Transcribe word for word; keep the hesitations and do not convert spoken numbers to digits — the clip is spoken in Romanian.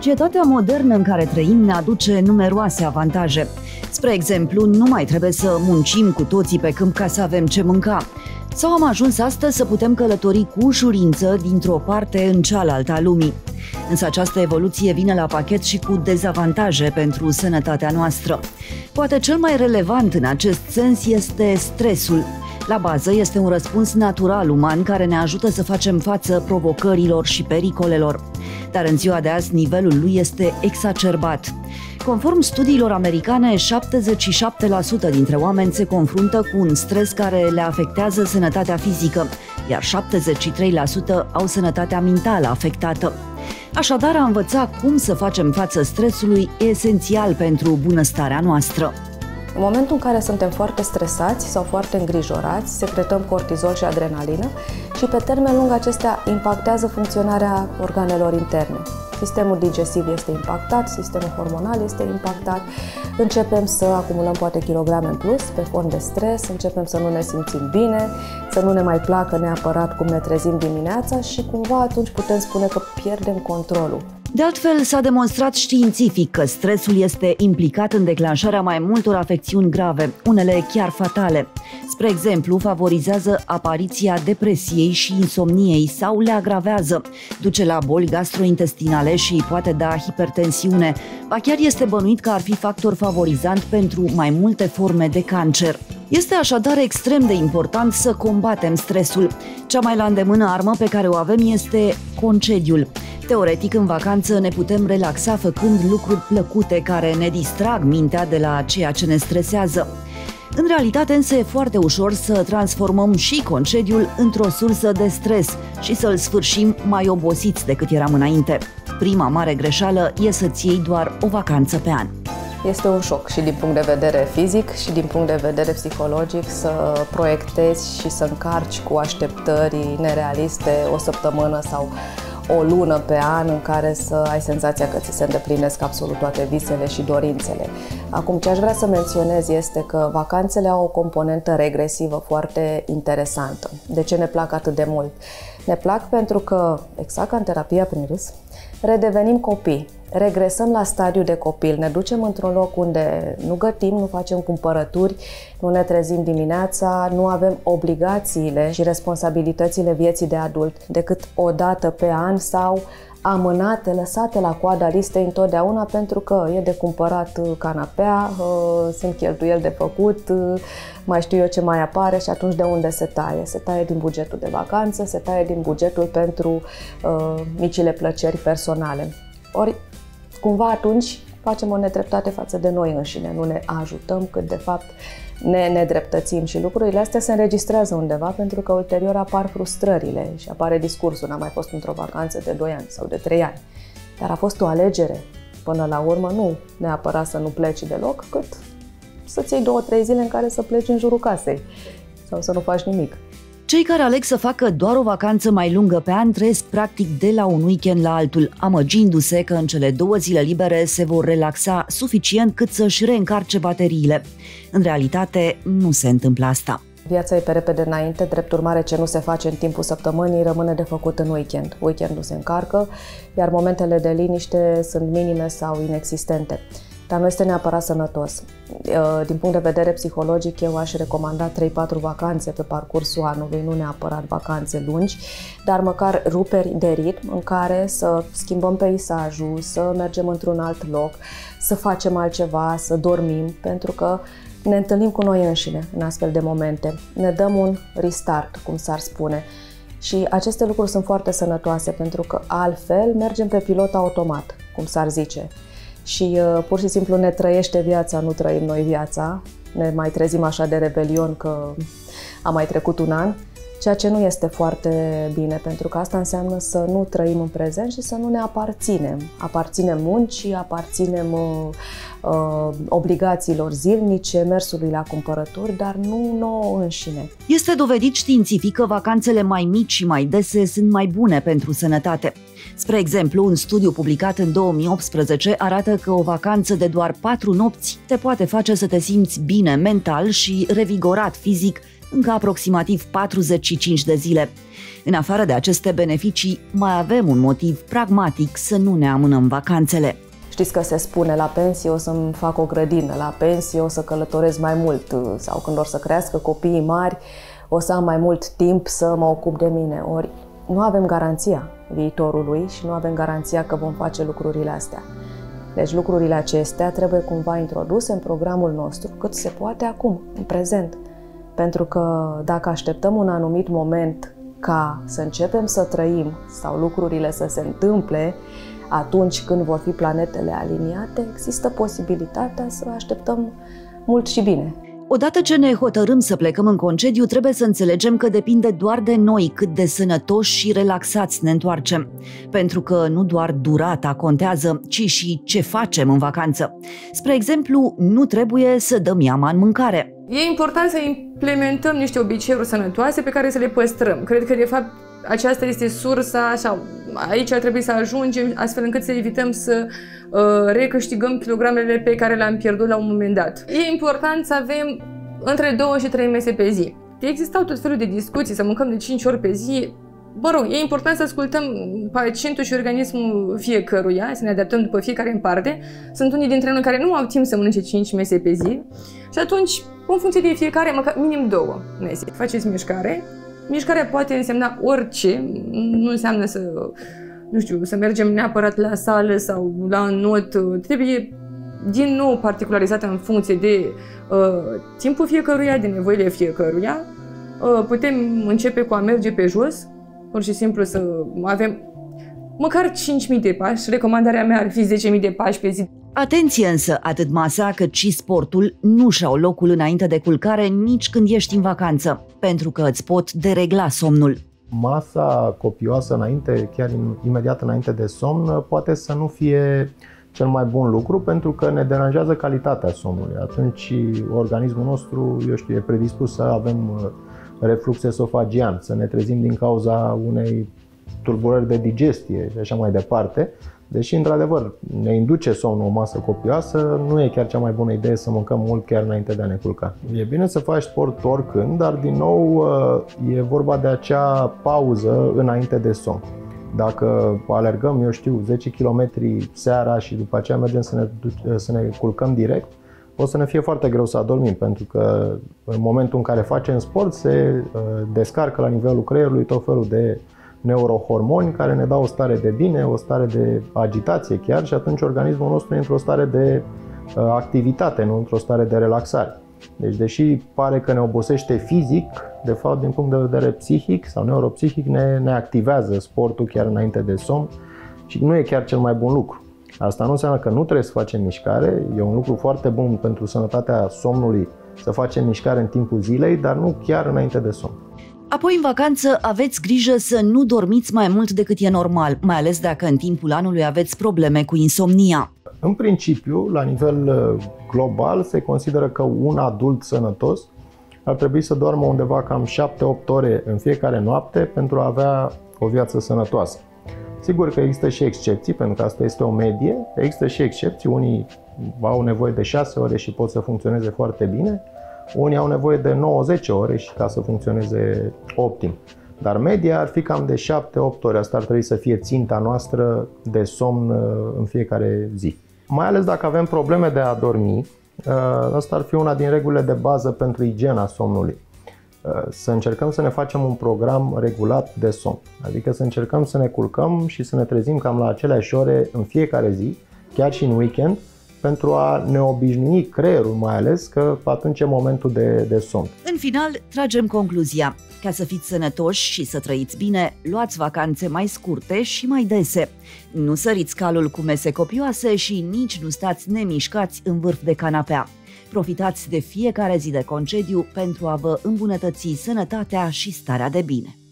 Societatea modernă în care trăim ne aduce numeroase avantaje. Spre exemplu, nu mai trebuie să muncim cu toții pe câmp ca să avem ce mânca. Sau am ajuns astăzi să putem călători cu ușurință dintr-o parte în cealaltă a lumii. Însă această evoluție vine la pachet și cu dezavantaje pentru sănătatea noastră. Poate cel mai relevant în acest sens este stresul. La bază este un răspuns natural uman care ne ajută să facem față provocărilor și pericolelor. Dar în ziua de azi nivelul lui este exacerbat. Conform studiilor americane, șaptezeci și șapte la sută dintre oameni se confruntă cu un stres care le afectează sănătatea fizică, iar șaptezeci și trei la sută au sănătatea mentală afectată. Așadar, a învăța cum să facem față stresului e esențial pentru bunăstarea noastră. În momentul în care suntem foarte stresați sau foarte îngrijorați, secretăm cortizol și adrenalină și pe termen lung acestea impactează funcționarea organelor interne. Sistemul digestiv este impactat, sistemul hormonal este impactat, începem să acumulăm poate kilograme în plus pe fond de stres, începem să nu ne simțim bine, să nu ne mai placă neapărat cum ne trezim dimineața și cumva atunci putem spune că pierdem controlul. De altfel, s-a demonstrat științific că stresul este implicat în declanșarea mai multor afecțiuni grave, unele chiar fatale. Spre exemplu, favorizează apariția depresiei și insomniei sau le agravează, duce la boli gastrointestinale și poate da hipertensiune, ba chiar este bănuit că ar fi factor favorizant pentru mai multe forme de cancer. Este așadar extrem de important să combatem stresul. Cea mai la îndemână armă pe care o avem este concediul. Teoretic, în vacanță ne putem relaxa făcând lucruri plăcute care ne distrag mintea de la ceea ce ne stresează. În realitate însă e foarte ușor să transformăm și concediul într-o sursă de stres și să-l sfârșim mai obosiți decât eram înainte. Prima mare greșeală e să-ți iei doar o vacanță pe an. Este un șoc și din punct de vedere fizic și din punct de vedere psihologic să proiectezi și să încarci cu așteptări nerealiste o săptămână sau o lună pe an în care să ai senzația că ți se îndeplinesc absolut toate visele și dorințele. Acum, ce aș vrea să menționez este că vacanțele au o componentă regresivă foarte interesantă. De ce ne plac atât de mult? Ne plac pentru că, exact ca în terapia prin râs, redevenim copii. Regresăm la stadiul de copil, ne ducem într-un loc unde nu gătim, nu facem cumpărături, nu ne trezim dimineața, nu avem obligațiile și responsabilitățile vieții de adult decât o dată pe an sau amânate, lăsate la coada listei întotdeauna pentru că e de cumpărat canapea, sunt cheltuieli de făcut, mai știu eu ce mai apare și atunci de unde se taie? Se taie din bugetul de vacanță, se taie din bugetul pentru uh, micile plăceri personale. Ori, cumva atunci facem o nedreptate față de noi înșine, nu ne ajutăm cât de fapt ne nedreptățim și lucrurile astea se înregistrează undeva pentru că ulterior apar frustrările și apare discursul, n-am mai fost într-o vacanță de doi ani sau de trei ani, dar a fost o alegere. Până la urmă nu neapărat să nu pleci deloc, cât să-ți iei două, trei zile în care să pleci în jurul casei sau să nu faci nimic. Cei care aleg să facă doar o vacanță mai lungă pe an trăiesc practic de la un weekend la altul, amăgindu-se că în cele două zile libere se vor relaxa suficient cât să-și reîncarce bateriile. În realitate, nu se întâmplă asta. Viața e pe repede înainte, drept urmare ce nu se face în timpul săptămânii rămâne de făcut în weekend. Weekendul se încarcă, iar momentele de liniște sunt minime sau inexistente. Dar nu este neapărat sănătos. Din punct de vedere psihologic, eu aș recomanda trei patru vacanțe pe parcursul anului, nu neapărat vacanțe lungi, dar măcar ruperi de ritm în care să schimbăm peisajul, să mergem într-un alt loc, să facem altceva, să dormim, pentru că ne întâlnim cu noi înșine în astfel de momente. Ne dăm un restart, cum s-ar spune. Și aceste lucruri sunt foarte sănătoase, pentru că altfel mergem pe pilot automat, cum s-ar zice. Și uh, pur și simplu ne trăiește viața, nu trăim noi viața, ne mai trezim așa de rebelion că a mai trecut un an, ceea ce nu este foarte bine, pentru că asta înseamnă să nu trăim în prezent și să nu ne aparținem. Aparținem muncii, aparținem uh, uh, obligațiilor zilnice, mersului la cumpărături, dar nu nouă înșine. Este dovedit științific că vacanțele mai mici și mai dese sunt mai bune pentru sănătate. Spre exemplu, un studiu publicat în două mii optsprezece arată că o vacanță de doar patru nopți te poate face să te simți bine mental și revigorat fizic încă aproximativ patruzeci și cinci de zile. În afară de aceste beneficii, mai avem un motiv pragmatic să nu ne amânăm vacanțele. Știți că se spune, la pensie o să-mi fac o grădină, la pensie o să călătoresc mai mult sau când or să crească copiii mari o să am mai mult timp să mă ocup de mine. Ori nu avem garanția viitorului și nu avem garanția că vom face lucrurile astea. Deci lucrurile acestea trebuie cumva introduse în programul nostru cât se poate acum, în prezent. Pentru că dacă așteptăm un anumit moment ca să începem să trăim sau lucrurile să se întâmple atunci când vor fi planetele aliniate, există posibilitatea să așteptăm mult și bine. Odată ce ne hotărâm să plecăm în concediu, trebuie să înțelegem că depinde doar de noi cât de sănătoși și relaxați ne întoarcem. Pentru că nu doar durata contează, ci și ce facem în vacanță. Spre exemplu, nu trebuie să dăm iama în mâncare. E important să implementăm niște obiceiuri sănătoase pe care să le păstrăm. Cred că, de fapt, aceasta este sursa, sau aici ar trebui să ajungem astfel încât să evităm să uh, recâștigăm kilogramele pe care le-am pierdut la un moment dat. E important să avem între două și trei mese pe zi. Existau tot felul de discuții, să mâncăm de cinci ori pe zi. Mă rog, e important să ascultăm pacientul și organismul fiecăruia, să ne adaptăm după fiecare în parte. Sunt unii dintre noi care nu au timp să mănânce cinci mese pe zi și atunci, în funcție de fiecare, măcar minim două mese. Faceți mișcare. Mișcarea poate însemna orice, nu înseamnă să, nu știu, să mergem neapărat la sală sau la not. Trebuie, din nou, particularizată în funcție de uh, timpul fiecăruia, de nevoile fiecăruia. Uh, putem începe cu a merge pe jos, pur și simplu să avem măcar cinci mii de pași. Recomandarea mea ar fi zece mii de pași pe zi. Atenție însă, atât masa cât și sportul nu și-au locul înainte de culcare nici când ești în vacanță, pentru că îți pot deregla somnul. Masa copioasă înainte, chiar imediat înainte de somn, poate să nu fie cel mai bun lucru pentru că ne deranjează calitatea somnului. Atunci organismul nostru, eu știu, e predispus să avem reflux esofagian, să ne trezim din cauza unei tulburări de digestie și așa mai departe. Deși, într-adevăr, ne induce somnul o masă copioasă, nu e chiar cea mai bună idee să mâncăm mult chiar înainte de a ne culca. E bine să faci sport oricând, dar din nou e vorba de acea pauză înainte de somn. Dacă alergăm, eu știu, zece kilometri seara și după aceea mergem să ne, să ne culcăm direct, o să ne fie foarte greu să adormim, pentru că în momentul în care facem sport se descarcă la nivelul creierului tot felul de neurohormoni care ne dau o stare de bine, o stare de agitație chiar și atunci organismul nostru e într-o stare de uh, activitate, nu într-o stare de relaxare. Deci, deși pare că ne obosește fizic, de fapt, din punct de vedere psihic sau neuropsihic, ne, ne activează sportul chiar înainte de somn și nu e chiar cel mai bun lucru. Asta nu înseamnă că nu trebuie să facem mișcare, e un lucru foarte bun pentru sănătatea somnului să facem mișcare în timpul zilei, dar nu chiar înainte de somn. Apoi, în vacanță, aveți grijă să nu dormiți mai mult decât e normal, mai ales dacă în timpul anului aveți probleme cu insomnia. În principiu, la nivel global, se consideră că un adult sănătos ar trebui să doarmă undeva cam șapte opt ore în fiecare noapte pentru a avea o viață sănătoasă. Sigur că există și excepții, pentru că asta este o medie, există și excepții, unii au nevoie de șase ore și pot să funcționeze foarte bine, unii au nevoie de nouă zece ore și ca să funcționeze optim. Dar media ar fi cam de șapte opt ore. Asta ar trebui să fie ținta noastră de somn în fiecare zi. Mai ales dacă avem probleme de a dormi, asta ar fi una din regulile de bază pentru igiena somnului. Să încercăm să ne facem un program regulat de somn. Adică să încercăm să ne culcăm și să ne trezim cam la aceleași ore în fiecare zi, chiar și în weekend, pentru a ne obișnui creierul, mai ales că atunci e momentul de, de somn. În final, tragem concluzia. Ca să fiți sănătoși și să trăiți bine, luați vacanțe mai scurte și mai dese. Nu săriți calul cu mese copioase și nici nu stați nemișcați în vârf de canapea. Profitați de fiecare zi de concediu pentru a vă îmbunătăți sănătatea și starea de bine.